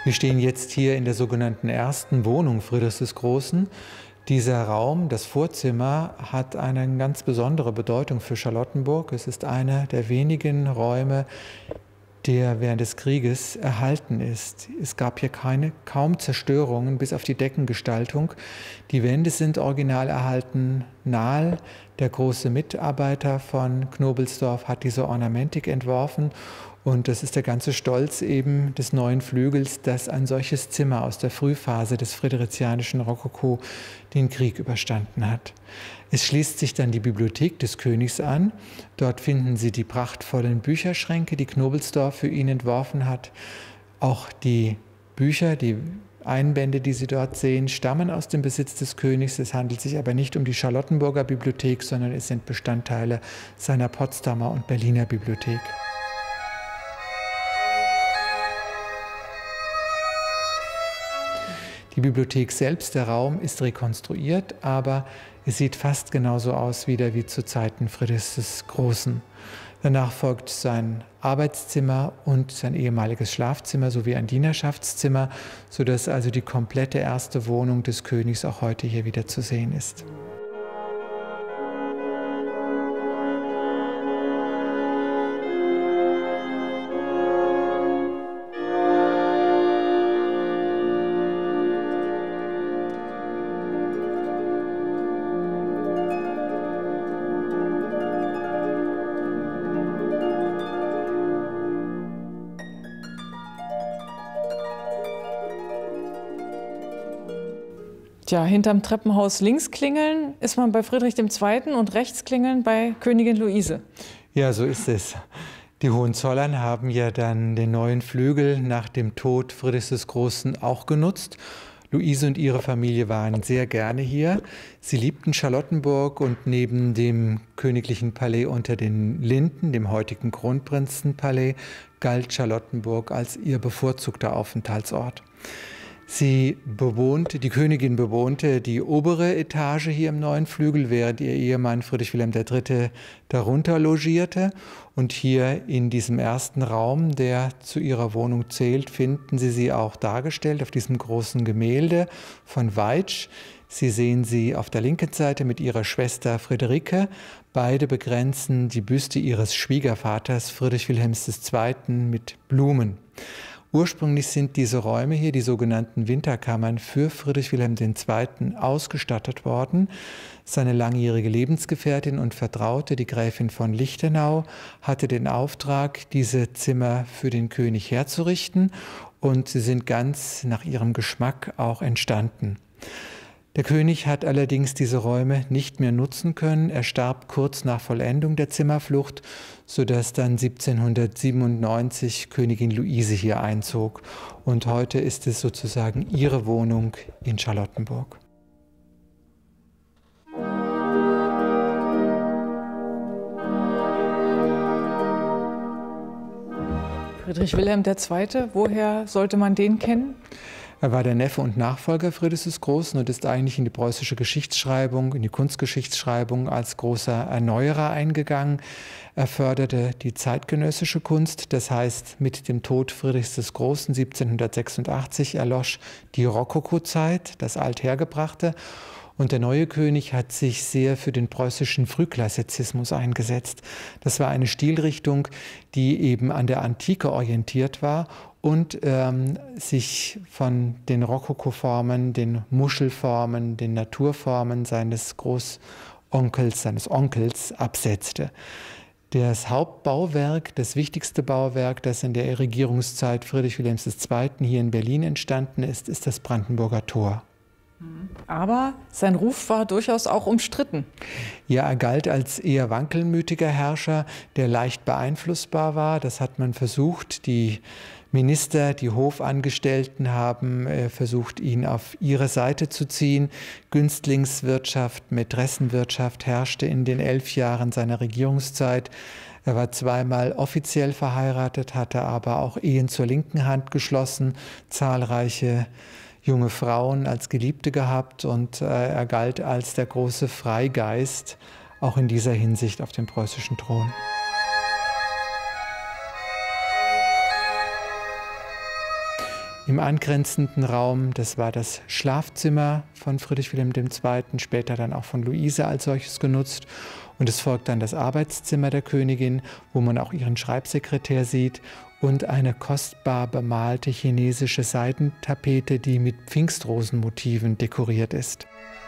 Wir stehen jetzt hier in der sogenannten ersten Wohnung Friedrichs des Großen. Dieser Raum, das Vorzimmer, hat eine ganz besondere Bedeutung für Charlottenburg. Es ist einer der wenigen Räume, der während des Krieges erhalten ist. Es gab hier kaum Zerstörungen, bis auf die Deckengestaltung. Die Wände sind original erhalten. Nahl, der große Mitarbeiter von Knobelsdorff, hat diese Ornamentik entworfen. Und das ist der ganze Stolz eben des neuen Flügels, dass ein solches Zimmer aus der Frühphase des friederizianischen Rokoko den Krieg überstanden hat. Es schließt sich dann die Bibliothek des Königs an. Dort finden Sie die prachtvollen Bücherschränke, die Knobelsdorff für ihn entworfen hat. Auch die Bücher, die Einbände, die Sie dort sehen, stammen aus dem Besitz des Königs. Es handelt sich aber nicht um die Charlottenburger Bibliothek, sondern es sind Bestandteile seiner Potsdamer und Berliner Bibliothek. Die Bibliothek selbst, der Raum, ist rekonstruiert, aber es sieht fast genauso aus wieder wie zu Zeiten Friedrichs des Großen. Danach folgt sein Arbeitszimmer und sein ehemaliges Schlafzimmer sowie ein Dienerschaftszimmer, sodass also die komplette erste Wohnung des Königs auch heute hier wieder zu sehen ist. Ja, hinterm Treppenhaus links klingeln ist man bei Friedrich II. Und rechts klingeln bei Königin Luise. Ja, so ist es. Die Hohenzollern haben ja dann den neuen Flügel nach dem Tod Friedrichs des Großen auch genutzt. Luise und ihre Familie waren sehr gerne hier. Sie liebten Charlottenburg und neben dem königlichen Palais unter den Linden, dem heutigen Kronprinzenpalais, galt Charlottenburg als ihr bevorzugter Aufenthaltsort. Die Königin bewohnte die obere Etage hier im neuen Flügel, während ihr Ehemann Friedrich Wilhelm III. Darunter logierte. Und hier in diesem ersten Raum, der zu ihrer Wohnung zählt, finden Sie sie auch dargestellt auf diesem großen Gemälde von Weitsch. Sie sehen sie auf der linken Seite mit ihrer Schwester Friederike. Beide begrenzen die Büste ihres Schwiegervaters Friedrich Wilhelms II. Mit Blumen. Ursprünglich sind diese Räume hier, die sogenannten Winterkammern, für Friedrich Wilhelm II. Ausgestattet worden. Seine langjährige Lebensgefährtin und Vertraute, die Gräfin von Lichtenau, hatte den Auftrag, diese Zimmer für den König herzurichten, und sie sind ganz nach ihrem Geschmack auch entstanden. Der König hat allerdings diese Räume nicht mehr nutzen können. Er starb kurz nach Vollendung der Zimmerflucht, sodass dann 1797 Königin Luise hier einzog. Und heute ist es sozusagen ihre Wohnung in Charlottenburg. Friedrich Wilhelm II., woher sollte man den kennen? Er war der Neffe und Nachfolger Friedrichs des Großen und ist eigentlich in die preußische Geschichtsschreibung, in die Kunstgeschichtsschreibung als großer Erneuerer eingegangen. Er förderte die zeitgenössische Kunst, das heißt, mit dem Tod Friedrichs des Großen 1786 erlosch die Rokokozeit, das Althergebrachte. Und der neue König hat sich sehr für den preußischen Frühklassizismus eingesetzt. Das war eine Stilrichtung, die eben an der Antike orientiert war und sich von den Rokokoformen, den Muschelformen, den Naturformen seines Großonkels, seines Onkels absetzte. Das Hauptbauwerk, das wichtigste Bauwerk, das in der Regierungszeit Friedrich Wilhelms II. Hier in Berlin entstanden ist, ist das Brandenburger Tor. Aber sein Ruf war durchaus auch umstritten. Ja, er galt als eher wankelmütiger Herrscher, der leicht beeinflussbar war. Das hat man versucht. Die Minister, die Hofangestellten haben versucht, ihn auf ihre Seite zu ziehen. Günstlingswirtschaft, Mätressenwirtschaft herrschte in den 11 Jahren seiner Regierungszeit. Er war zweimal offiziell verheiratet, hatte aber auch Ehen zur linken Hand geschlossen, zahlreiche junge Frauen als Geliebte gehabt, und er galt als der große Freigeist, auch in dieser Hinsicht auf dem preußischen Thron. Im angrenzenden Raum, das war das Schlafzimmer von Friedrich Wilhelm II., später dann auch von Luise als solches genutzt. Und es folgt dann das Arbeitszimmer der Königin, wo man auch ihren Schreibsekretär sieht, und eine kostbar bemalte chinesische Seidentapete, die mit Pfingstrosenmotiven dekoriert ist.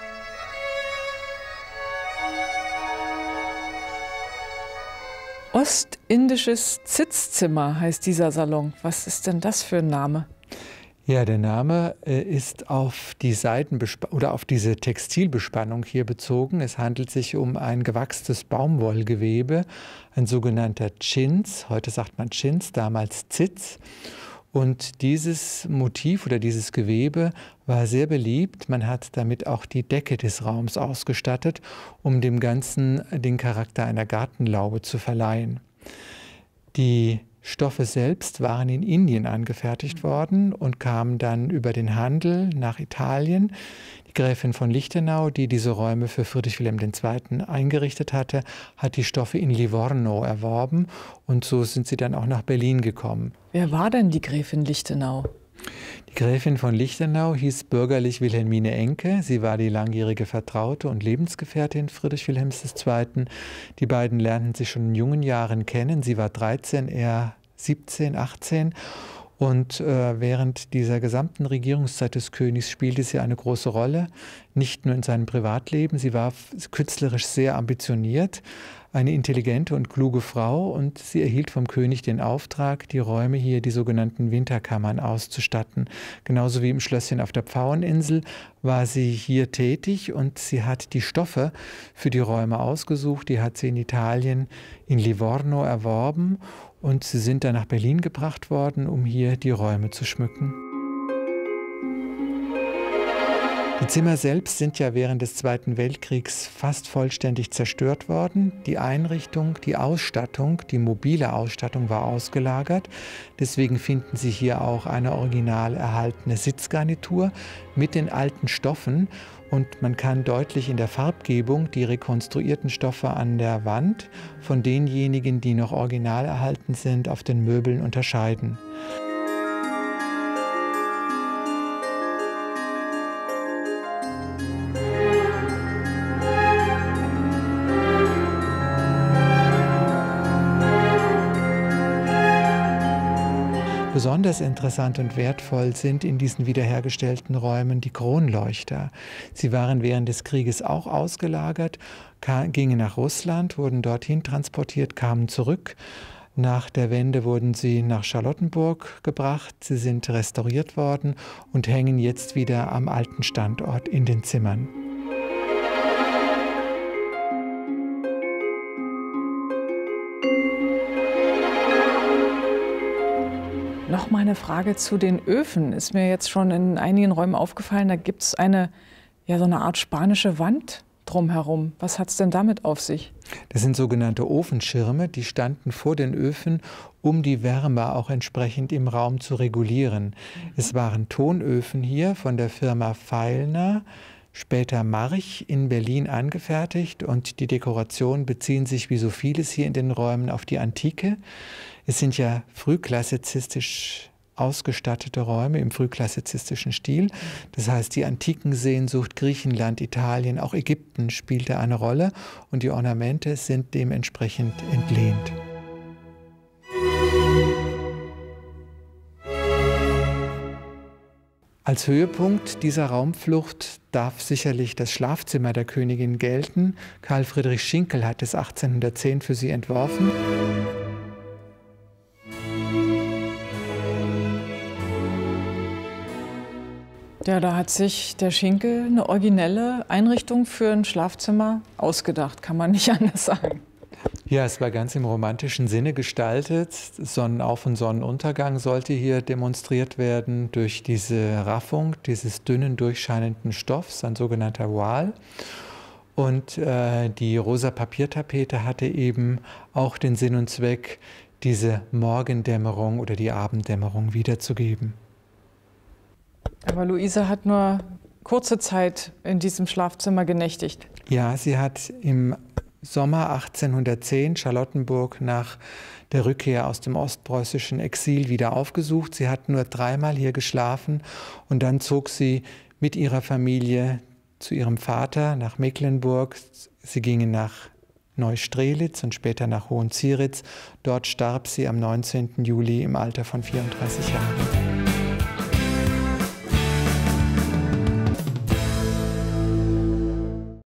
Ostindisches Zitzzimmer heißt dieser Salon. Was ist denn das für ein Name? Ja, der Name ist auf die auf diese Textilbespannung hier bezogen. Es handelt sich um ein gewachstes Baumwollgewebe, ein sogenannter Chintz. Heute sagt man Chintz, damals Zitz. Und dieses Motiv oder dieses Gewebe war sehr beliebt. Man hat damit auch die Decke des Raums ausgestattet, um dem Ganzen den Charakter einer Gartenlaube zu verleihen. Die Stoffe selbst waren in Indien angefertigt worden und kamen dann über den Handel nach Italien. Die Gräfin von Lichtenau, die diese Räume für Friedrich Wilhelm II. Eingerichtet hatte, hat die Stoffe in Livorno erworben und so sind sie dann auch nach Berlin gekommen. Wer war denn die Gräfin Lichtenau? Die Gräfin von Lichtenau hieß bürgerlich Wilhelmine Enke. Sie war die langjährige Vertraute und Lebensgefährtin Friedrich Wilhelms II. Die beiden lernten sich schon in jungen Jahren kennen. Sie war 13, er 17, 18. Und während dieser gesamten Regierungszeit des Königs spielte sie eine große Rolle, nicht nur in seinem Privatleben. Sie war künstlerisch sehr ambitioniert, eine intelligente und kluge Frau, und sie erhielt vom König den Auftrag, die Räume hier, die sogenannten Winterkammern, auszustatten. Genauso wie im Schlösschen auf der Pfaueninsel war sie hier tätig und sie hat die Stoffe für die Räume ausgesucht. Die hat sie in Italien, in Livorno erworben und sie sind dann nach Berlin gebracht worden, um hier die Räume zu schmücken. Die Zimmer selbst sind ja während des Zweiten Weltkriegs fast vollständig zerstört worden. Die Einrichtung, die Ausstattung, die mobile Ausstattung war ausgelagert. Deswegen finden Sie hier auch eine original erhaltene Sitzgarnitur mit den alten Stoffen. Und man kann deutlich in der Farbgebung die rekonstruierten Stoffe an der Wand von denjenigen, die noch original erhalten sind, auf den Möbeln unterscheiden. Besonders interessant und wertvoll sind in diesen wiederhergestellten Räumen die Kronleuchter. Sie waren während des Krieges auch ausgelagert, gingen nach Russland, wurden dorthin transportiert, kamen zurück. Nach der Wende wurden sie nach Charlottenburg gebracht. Sie sind restauriert worden und hängen jetzt wieder am alten Standort in den Zimmern. Noch mal eine Frage zu den Öfen. Ist mir jetzt schon in einigen Räumen aufgefallen, da gibt es so eine Art spanische Wand drumherum. Was hat es denn damit auf sich? Das sind sogenannte Ofenschirme, die standen vor den Öfen, um die Wärme auch entsprechend im Raum zu regulieren. Es waren Tonöfen hier von der Firma Feilner, später March in Berlin angefertigt, und die Dekorationen beziehen sich wie so vieles hier in den Räumen auf die Antike. Es sind ja frühklassizistisch ausgestattete Räume im frühklassizistischen Stil. Das heißt, die Antikensehnsucht, Griechenland, Italien, auch Ägypten spielte eine Rolle und die Ornamente sind dementsprechend entlehnt. Als Höhepunkt dieser Raumflucht darf sicherlich das Schlafzimmer der Königin gelten. Karl Friedrich Schinkel hat es 1810 für sie entworfen. Ja, da hat sich der Schinkel eine originelle Einrichtung für ein Schlafzimmer ausgedacht, kann man nicht anders sagen. Ja, es war ganz im romantischen Sinne gestaltet. Sonnenauf- und Sonnenuntergang sollte hier demonstriert werden durch diese Raffung dieses dünnen, durchscheinenden Stoffs, ein sogenannter Voile. Und die rosa Papiertapete hatte eben auch den Sinn und Zweck, diese Morgendämmerung oder die Abenddämmerung wiederzugeben. Aber Luise hat nur kurze Zeit in diesem Schlafzimmer genächtigt. Ja, sie hat im Sommer 1810 Charlottenburg nach der Rückkehr aus dem ostpreußischen Exil wieder aufgesucht. Sie hat nur 3-mal hier geschlafen und dann zog sie mit ihrer Familie zu ihrem Vater nach Mecklenburg. Sie gingen nach Neustrelitz und später nach Hohenzieritz. Dort starb sie am 19. Juli im Alter von 34 Jahren.